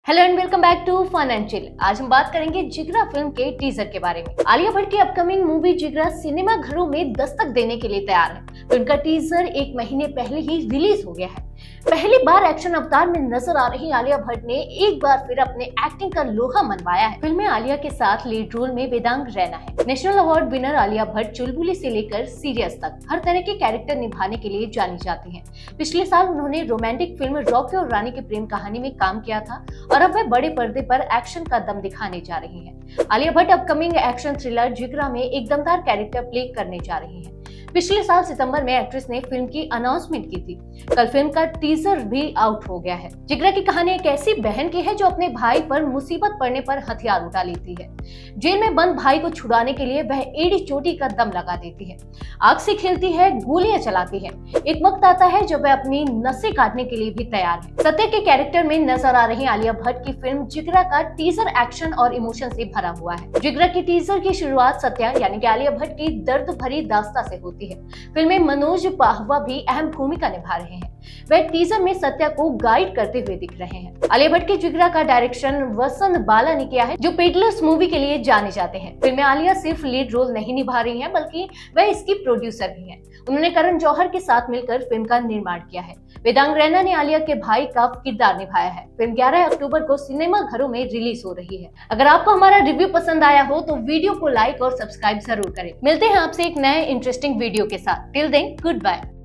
Hello and welcome back to fun and chill. आज हम बात करेंगे जिगरा फिल्म के टीजर के बारे में। आलिया भट्ट की अपकमिंग मूवी जिगरा सिनेमा घरों में दस्तक देने के लिए तैयार है। फिल्म का टीजर 1 महीने पहले ही रिलीज हो गया है। पहली बार एक्शन अवतार में नजर आ रही आलिया भट्ट ने एक बार फिर अपने एक्टिंग का लोहा मनवाया है। फिल्म में आलिया के साथ लीड रोल में वेदांग रैना है। National award winner Alia Bhatt चुलबुली से लेकर सीरियस तक हर तरह के कैरेक्टर निभाने के लिए जानी जाती हैं। पिछले साल उन्होंने रोमांटिक फिल्म रॉकी और रानी की प्रेम कहानी में काम किया था और अब वे बड़े पर्दे पर एक्शन का दम दिखाने जा रही हैं। Alia Bhatt upcoming action thriller Jigra में एक दमदार कैरेक्टर प्ले करने जा रही हैं। पिछले साल सितंबर में एक्ट्रेस ने फिल्म की अनाउंसमेंट की थी। कल फिल्म का टीजर भी आउट हो गया है। जिगरा की कहानी एक ऐसी बहन की है जो अपने भाई पर मुसीबत पड़ने पर हथियार उठा लेती है। जेल में बंद भाई को छुड़ाने के लिए वह एड़ी चोटी का दम लगा देती है, आग से खेलती है, गोलियां चलाती है। एक वक्त आता है जब वह अपनी नसें काटने के लिए भी तैयार है। सत्या के कैरेक्टर में नजर आ रही आलिया भट्ट की फिल्म जिगरा का टीजर एक्शन और इमोशन से भरा हुआ है। जिगरा की टीजर की शुरुआत सत्या यानी कि आलिया भट्ट की दर्द भरी दास्तां से होती है। फिल्म में मनोज पाहवा भी अहम भूमिका निभा रहे हैं। वह टीजर में सत्या को गाइड करते हुए दिख रहे हैं। आलिया भट्ट की जिगरा का डायरेक्शन वसंत बाला ने किया है, जो पेडलर्स मूवी के लिए जाने जाते हैं। फिल्म में आलिया सिर्फ लीड रोल नहीं निभा रही हैं, बल्कि वह इसकी प्रोड्यूसर भी हैं। उन्होंने करण जौहर के साथ मिलकर फिल्म का निर्माण किया है। वेदांग रैना ने आलिया के भाई का किरदार निभाया है। फिल्म 11 अक्टूबर को सिनेमा घरों में रिलीज हो रही है। अगर आपको हमारा रिव्यू पसंद आया हो तो वीडियो को लाइक और सब्सक्राइब जरूर करें। मिलते हैं आपसे एक नए इंटरेस्टिंग वीडियो के साथ। Till then good bye.